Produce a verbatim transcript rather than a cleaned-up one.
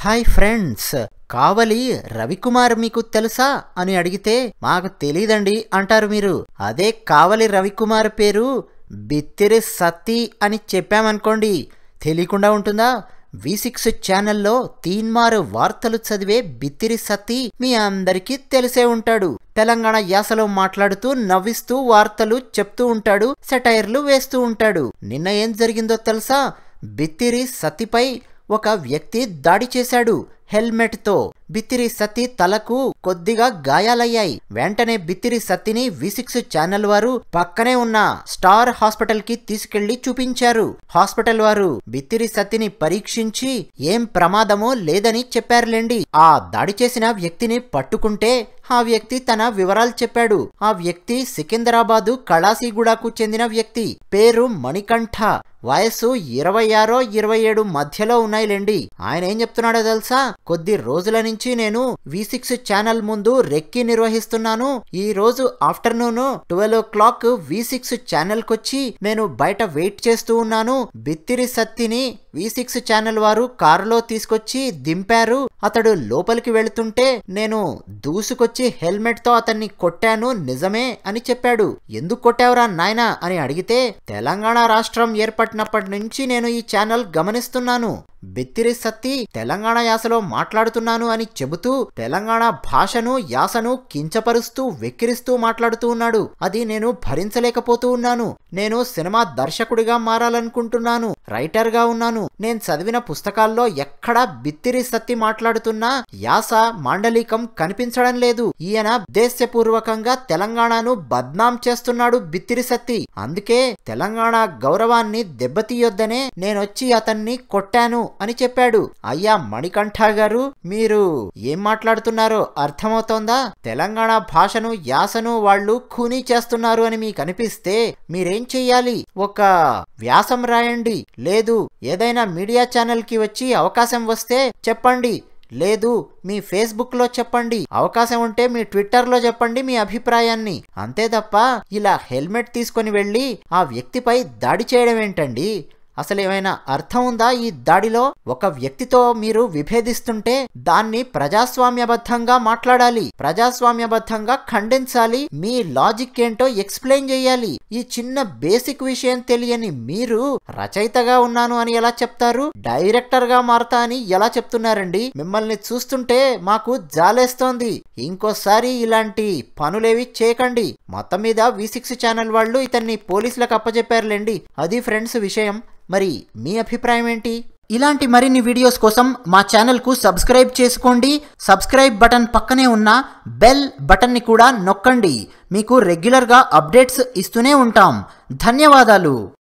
Hi friends, కావలి రవికుమార్ మీకు తెలుసా అని అడిగితే మాకు తెలీదండి అంటారు మీరు. అదే కావలి రవికుమార్ పేరు బిత్తిరి సత్తి అని చెప్పామనుకోండి, తెలియకుండా ఉంటుందా? వి సిక్స్ ఛానల్లో తీన్మారు వార్తలు చదివే బిత్తిరి సత్తి మీ అందరికీ తెలిసే ఉంటాడు. తెలంగాణ యాసలో మాట్లాడుతూ నవ్విస్తూ వార్తలు చెప్తూ ఉంటాడు, సెటైర్లు వేస్తూ ఉంటాడు. నిన్న ఏం జరిగిందో తెలుసా? బిత్తిరి సత్తిపై ఒక వ్యక్తి దాడి చేశాడు హెల్మెట్ తో. బిత్తిరి సత్తి తలకు కొద్దిగా గాయాలయ్యాయి. వెంటనే బిత్తిరి సత్తిని వి సిక్స్ ఛానల్ వారు పక్కనే ఉన్న స్టార్ హాస్పిటల్ కి తీసుకెళ్లి చూపించారు. హాస్పిటల్ వారు బిత్తిరి సత్తిని పరీక్షించి ఏం ప్రమాదమో లేదని చెప్పారులేండి. ఆ దాడి చేసిన వ్యక్తిని పట్టుకుంటే ఆ వ్యక్తి తన వివరాలు చెప్పాడు. ఆ వ్యక్తి సికింద్రాబాదు కళాసీగూడకు చెందిన వ్యక్తి. పేరు మణికంఠ. వయస్సు ఇరవై ఆరో ఇరవై ఏడు మధ్యలో ఉన్నాయిలేండి. ఆయన ఏం చెప్తున్నాడో తెలుసా? కొద్ది రోజుల నుంచి నేను వి సిక్స్ ఛానల్ ముందు రెక్కి నిర్వహిస్తున్నాను. ఈ రోజు afternoon twelve o'clock V six channel కొచ్చి నేను బయట వెయిట్ చేస్తూ ఉన్నాను. బిత్తిరి సత్తిని వి సిక్స్ ఛానల్ వారు కారులో తీసుకొచ్చి దింపారు. అతడు లోపలికి వెళుతుంటే నేను దూసుకొచ్చి హెల్మెట్ తో అతన్ని కొట్టాను, నిజమే అని చెప్పాడు. ఎందుకు కొట్టావురా నాయనా అని అడిగితే, తెలంగాణ రాష్ట్రం ఏర్పడినప్పటి నుంచి నేను ఈ ఛానల్ గమనిస్తున్నాను. బిత్తిరి సత్తి తెలంగాణ యాసలో మాట్లాడుతున్నాను అని చెబుతూ తెలంగాణ భాషను యాసను కించపరుస్తూ వెక్కిరిస్తూ మాట్లాడుతూ ఉన్నాడు. అది నేను భరించలేకపోతూ ఉన్నాను. నేను సినిమా దర్శకుడిగా మారాలనుకుంటున్నాను, రైటర్ గా ఉన్నాను. నేను చదివిన పుస్తకాల్లో ఎక్కడా బిత్తిరి సత్తి మాట్లాడుతున్న యాస మాండలికం కనిపించడం లేదు. ఈయన ఉద్దేశపూర్వకంగా తెలంగాణను బద్నాం చేస్తున్నాడు బిత్తిరి సత్తి. అందుకే తెలంగాణ గౌరవాన్ని దెబ్బతీయొద్దనే నేనొచ్చి అతన్ని కొట్టాను అని చెప్పాడు. అయ్యా మణికంఠ గారు, మీరు ఏం మాట్లాడుతున్నారో అర్థమవుతోందా? తెలంగాణ భాషను యాసను వాళ్ళు ఖూనీ చేస్తున్నారు అని మీకు అనిపిస్తే మీరేం చెయ్యాలి? ఒక వ్యాసం రాయండి, లేదు ఏదైనా మీడియా ఛానల్ కి వచ్చి అవకాశం వస్తే చెప్పండి, లేదు మీ ఫేస్బుక్ లో చెప్పండి, అవకాశం ఉంటే మీ ట్విట్టర్ లో చెప్పండి మీ అభిప్రాయాన్ని. అంతే తప్ప ఇలా హెల్మెట్ తీసుకొని వెళ్ళి ఆ వ్యక్తిపై దాడి చేయడం ఏంటండి? అసలు ఏమైనా అర్థం ఉందా ఈ దాడిలో? ఒక వ్యక్తితో మీరు విభేదిస్తుంటే దాన్ని ప్రజాస్వామ్యబద్ధంగా మాట్లాడాలి, ప్రజాస్వామ్యబద్ధంగా ఖండించాలి, మీ లాజిక్ ఏంటో ఎక్స్ప్లెయిన్ చేయాలి. ఈ చిన్న బేసిక్ విషయం తెలియని మీరు రచయితగా ఉన్నాను అని ఎలా చెప్తారు? డైరెక్టర్ గా మారతా అని ఎలా చెప్తున్నారండి? మిమ్మల్ని చూస్తుంటే మాకు జాలేస్తోంది. ఇంకోసారి ఇలాంటి పనులేవి చేయకండి. మొత్తం మీద వి సిక్స్ ఛానల్ వాళ్ళు ఇతన్ని పోలీసులకు అప్పచెప్పారులేండి. అది ఫ్రెండ్స్ విషయం. మరి మీ అభిప్రాయం ఏంటి? ఇలాంటి మరిన్ని వీడియోస్ కోసం మా ఛానల్కు సబ్స్క్రైబ్ చేసుకోండి. సబ్స్క్రైబ్ బటన్ పక్కనే ఉన్న బెల్ బటన్ని కూడా నొక్కండి. మీకు రెగ్యులర్గా అప్డేట్స్ ఇస్తూనే ఉంటాం. ధన్యవాదాలు.